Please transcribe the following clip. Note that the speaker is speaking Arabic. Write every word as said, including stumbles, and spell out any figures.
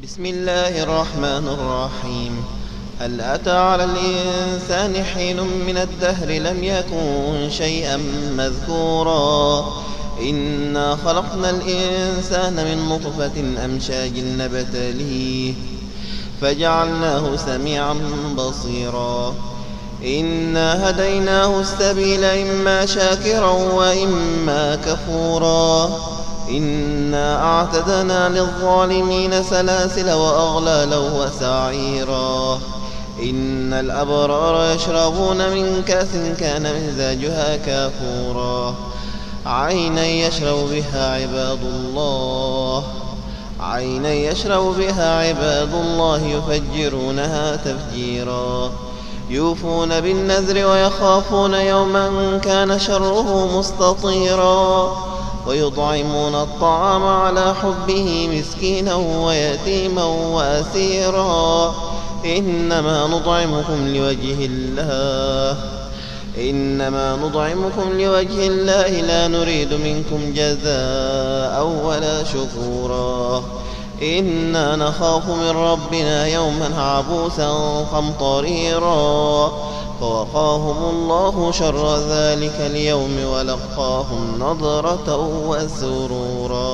بسم الله الرحمن الرحيم. هل أتى على الإنسان حين من الدهر لم يكن شيئا مذكورا إنا خلقنا الإنسان من نطفة أمشاج نبتليه فجعلناه سميعا بصيرا إنا هديناه السبيل إما شاكرا وإما كفورا إنا أعتدنا للظالمين سلاسل وأغلالا وسعيرا إن الأبرار يشربون من كأس كان مزاجها كافورا عينا يشرب بها عباد الله عينا يشرب بها عباد الله يفجرونها تفجيرا يوفون بالنذر ويخافون يوما كان شره مستطيرا ويطعمون الطعام على حبه مسكينا ويتيما وأسيرا إنما نطعمكم لوجه الله إنما نطعمكم لوجه الله لا نريد منكم جزاء ولا شكورا إنا نخاف من ربنا يوما عبوسا قمطريرا فوقاهم الله شر ذلك اليوم ولقاهم نضرة وسرورا.